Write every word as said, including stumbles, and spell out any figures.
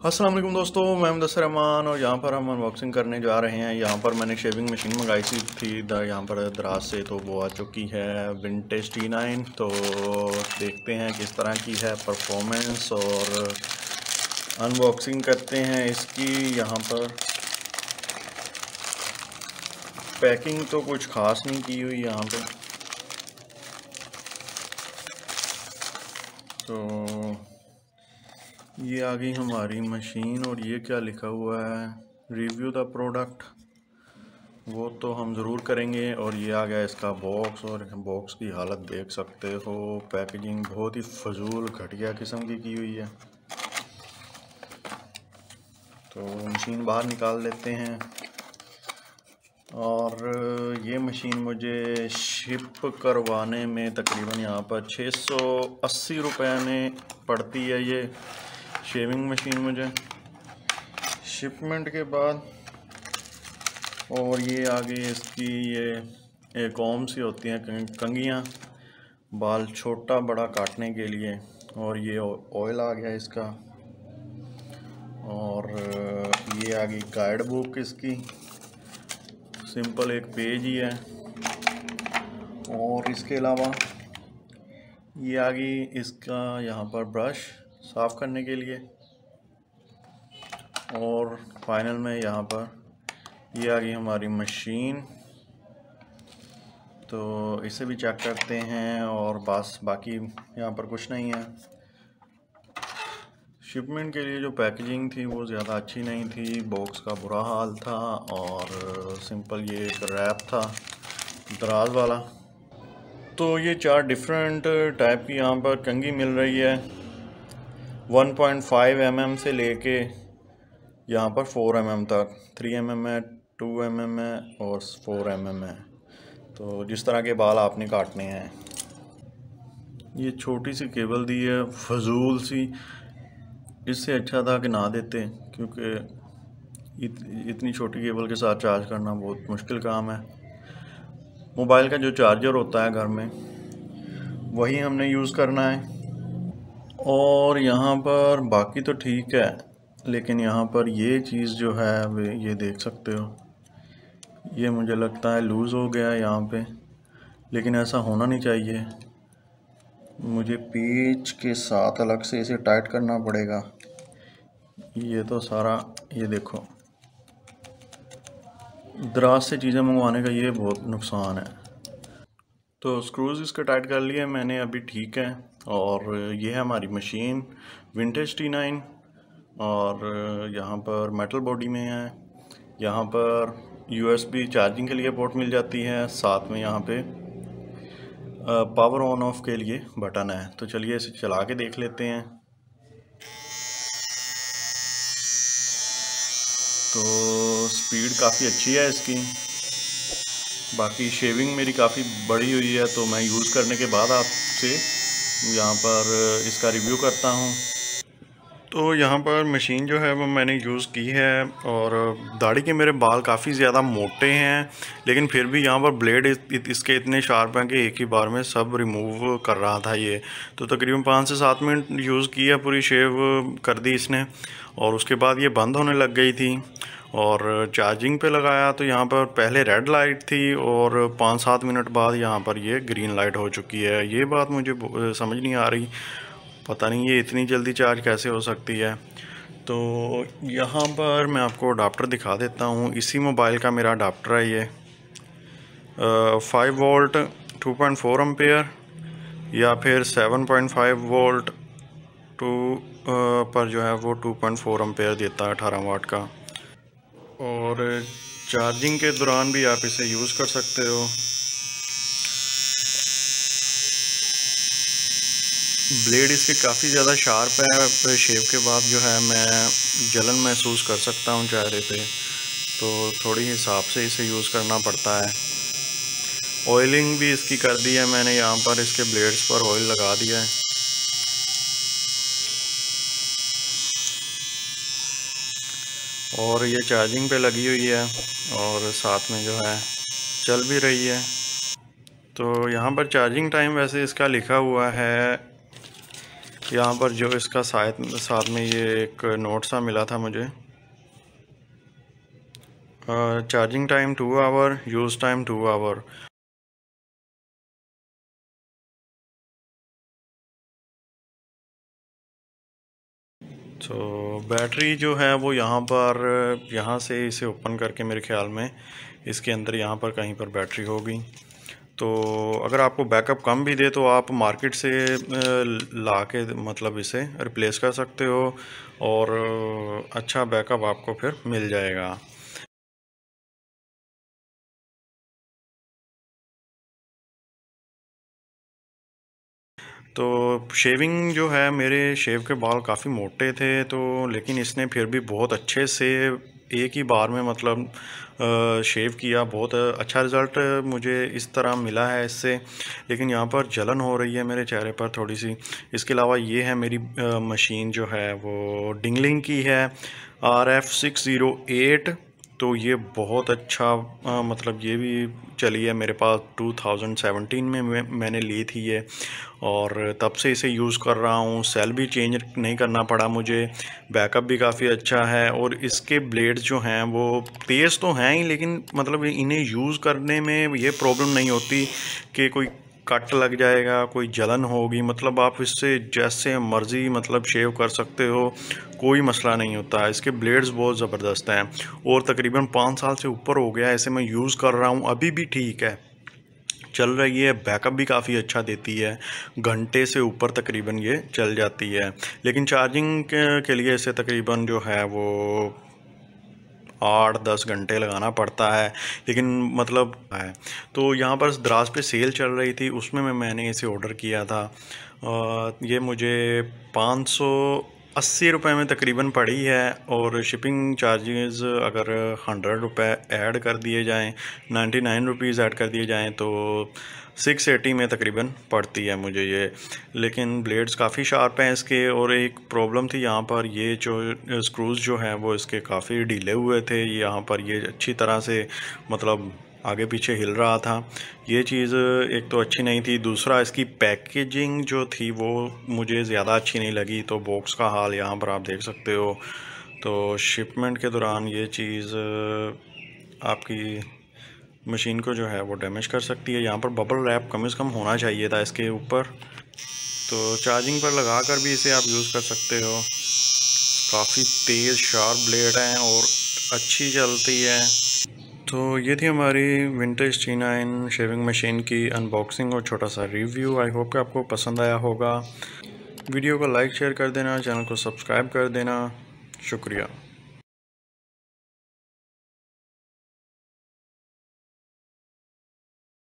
अस्सलाम वालेकुम दोस्तों, मैं मुदस्सिर रहमान और यहाँ पर हम अनबॉक्सिंग करने जा रहे हैं। यहाँ पर मैंने शेविंग मशीन मंगाई सी थी द यहाँ पर दराज से, तो वो आ चुकी है विंटेज टी नाइन। तो देखते हैं किस तरह की है परफॉर्मेंस और अनबॉक्सिंग करते हैं इसकी। यहाँ पर पैकिंग तो कुछ ख़ास नहीं की हुई यहाँ पे, तो ये आ गई हमारी मशीन। और ये क्या लिखा हुआ है, रिव्यू द प्रोडक्ट, वो तो हम ज़रूर करेंगे। और ये आ गया इसका बॉक्स, और बॉक्स की हालत देख सकते हो। पैकेजिंग बहुत ही फजूल घटिया किस्म की की हुई है। तो मशीन बाहर निकाल लेते हैं। और ये मशीन मुझे शिप करवाने में तकरीबन यहाँ पर छः सौ अस्सी रुपये में पड़ती है ये शेविंग मशीन मुझे शिपमेंट के बाद। और ये आगे इसकी ये एक ओम सी होती हैं कंघियाँ, बाल छोटा बड़ा काटने के लिए। और ये ऑयल आ गया इसका। और ये आ गई गाइड बुक इसकी, सिंपल एक पेज ही है। और इसके अलावा ये आ गई इसका यहाँ पर ब्रश साफ़ करने के लिए। और फाइनल में यहाँ पर ये आ गई हमारी मशीन। तो इसे भी चेक करते हैं। और बस बाकी यहाँ पर कुछ नहीं है। शिपमेंट के लिए जो पैकेजिंग थी वो ज़्यादा अच्छी नहीं थी, बॉक्स का बुरा हाल था। और सिंपल ये एक रैप था दराज वाला। तो ये चार डिफरेंट टाइप की यहाँ पर कंघी मिल रही है, one point five M M से लेके यहाँ पर फोर एम एम तक। थ्री एम एम है, टू एम एम है और फोर एम एम है। तो जिस तरह के बाल आपने काटने हैं। ये छोटी सी केबल दी है, फजूल सी। इससे अच्छा था कि ना देते, क्योंकि इत, इतनी छोटी केबल के साथ चार्ज करना बहुत मुश्किल काम है। मोबाइल का जो चार्जर होता है घर में, वही हमने यूज़ करना है। और यहाँ पर बाकी तो ठीक है, लेकिन यहाँ पर ये चीज़ जो है वे ये देख सकते हो, ये मुझे लगता है लूज़ हो गया है यहाँ पे। लेकिन ऐसा होना नहीं चाहिए, मुझे पेच के साथ अलग से इसे टाइट करना पड़ेगा। ये तो सारा, ये देखो, दराज से चीज़ें मंगवाने का ये बहुत नुकसान है। तो स्क्रूज़ इसके टाइट कर लिए मैंने अभी, ठीक है। और ये है हमारी मशीन विंटेज टी नाइन। और यहाँ पर मेटल बॉडी में है। यहाँ पर यूएसबी चार्जिंग के लिए पोर्ट मिल जाती है, साथ में यहाँ पे पावर ऑन ऑफ के लिए बटन है। तो चलिए इसे चला के देख लेते हैं। तो स्पीड काफ़ी अच्छी है इसकी। बाकी शेविंग मेरी काफ़ी बड़ी हुई है, तो मैं यूज़ करने के बाद आपसे यहाँ पर इसका रिव्यू करता हूँ। तो यहाँ पर मशीन जो है वो मैंने यूज़ की है। और दाढ़ी के मेरे बाल काफ़ी ज़्यादा मोटे हैं, लेकिन फिर भी यहाँ पर ब्लेड इसके इतने शार्प हैं कि एक ही बार में सब रिमूव कर रहा था ये। तो तकरीबन पाँच से सात मिनट यूज़ किया, पूरी शेव कर दी इसने। और उसके बाद ये बंद होने लग गई थी। और चार्जिंग पे लगाया तो यहाँ पर पहले रेड लाइट थी, और पाँच सात मिनट बाद यहाँ पर ये ग्रीन लाइट हो चुकी है। ये बात मुझे समझ नहीं आ रही, पता नहीं ये इतनी जल्दी चार्ज कैसे हो सकती है। तो यहाँ पर मैं आपको अडाप्टर दिखा देता हूँ। इसी मोबाइल का मेरा अडाप्टर है ये, five volt two point four ampere, या फिर seven point five volt two पर जो है वो टू पॉइंट फोर एम्पेयर देता है, अठारह वाट का। और चार्जिंग के दौरान भी आप इसे यूज़ कर सकते हो। ब्लेड इसके काफ़ी ज़्यादा शार्प है, शेव के बाद जो है मैं जलन महसूस कर सकता हूँ चेहरे पे, तो थोड़ी हिसाब से इसे यूज़ करना पड़ता है। ऑयलिंग भी इसकी कर दी है मैंने, यहाँ पर इसके ब्लेड्स पर ऑयल लगा दिया है। और ये चार्जिंग पे लगी हुई है, और साथ में जो है चल भी रही है। तो यहाँ पर चार्जिंग टाइम वैसे इसका लिखा हुआ है यहाँ पर जो इसका साथ साथ में ये एक नोट सा मिला था मुझे, charging time two hour, use time two hour. तो बैटरी जो है वो यहाँ पर, यहाँ से इसे ओपन करके मेरे ख्याल में इसके अंदर यहाँ पर कहीं पर बैटरी होगी। तो अगर आपको बैकअप कम भी दे तो आप मार्केट से ला के मतलब इसे रिप्लेस कर सकते हो और अच्छा बैकअप आपको फिर मिल जाएगा। तो शेविंग जो है, मेरे शेव के बाल काफ़ी मोटे थे तो, लेकिन इसने फिर भी बहुत अच्छे से एक ही बार में मतलब शेव किया। बहुत अच्छा रिज़ल्ट मुझे इस तरह मिला है इससे। लेकिन यहाँ पर जलन हो रही है मेरे चेहरे पर थोड़ी सी। इसके अलावा ये है मेरी मशीन जो है वो डिंगलिंग की है, R F six zero eight. तो ये बहुत अच्छा आ, मतलब ये भी चली है मेरे पास टू थाउजेंड सेवेंटीन में मैं, मैंने ली थी ये, और तब से इसे यूज़ कर रहा हूँ। सेल भी चेंज नहीं करना पड़ा मुझे, बैकअप भी काफ़ी अच्छा है। और इसके ब्लेड्स जो हैं वो तेज़ तो हैं ही, लेकिन मतलब इन्हें यूज़ करने में ये प्रॉब्लम नहीं होती कि कोई कट लग जाएगा, कोई जलन होगी। मतलब आप इससे जैसे मर्ज़ी मतलब शेव कर सकते हो, कोई मसला नहीं होता। इसके ब्लेड्स बहुत ज़बरदस्त हैं और तकरीबन पाँच साल से ऊपर हो गया ऐसे मैं यूज़ कर रहा हूँ, अभी भी ठीक है, चल रही है। बैकअप भी काफ़ी अच्छा देती है, घंटे से ऊपर तकरीबन ये चल जाती है। लेकिन चार्जिंग के, के लिए इसे तकरीबन जो है वो आठ दस घंटे लगाना पड़ता है, लेकिन मतलब है। तो यहाँ पर द्रास पे सेल चल रही थी, उसमें मैं मैंने इसे ऑर्डर किया था। आ, ये मुझे पाँच सौ अस्सी रुपये में तकरीबन पड़ी है, और शिपिंग चार्जेस अगर हंड्रेड रुपये ऐड कर दिए जाएं, नाइन्टी नाइन रुपीज़ ऐड कर दिए जाएं तो सिक्स एटी में तकरीबन पड़ती है मुझे ये। लेकिन ब्लेड्स काफ़ी शार्प हैं इसके। और एक प्रॉब्लम थी यहाँ पर, ये जो स्क्रूज़ जो हैं वो इसके काफ़ी ढीले हुए थे। यहाँ पर ये अच्छी तरह से मतलब आगे पीछे हिल रहा था, ये चीज़ एक तो अच्छी नहीं थी। दूसरा इसकी पैकेजिंग जो थी वो मुझे ज़्यादा अच्छी नहीं लगी। तो बॉक्स का हाल यहाँ पर आप देख सकते हो। तो शिपमेंट के दौरान ये चीज़ आपकी मशीन को जो है वो डैमेज कर सकती है। यहाँ पर बबल रैप कम से कम होना चाहिए था इसके ऊपर। तो चार्जिंग पर लगा कर भी इसे आप यूज़ कर सकते हो। काफ़ी तेज़ शार्प ब्लेड हैं और अच्छी चलती है। तो ये थी हमारी vintage T nine shaving machine की अनबॉक्सिंग और छोटा सा रिव्यू। आई होप कि आपको पसंद आया होगा। वीडियो को लाइक शेयर कर देना, चैनल को सब्सक्राइब कर देना। शुक्रिया।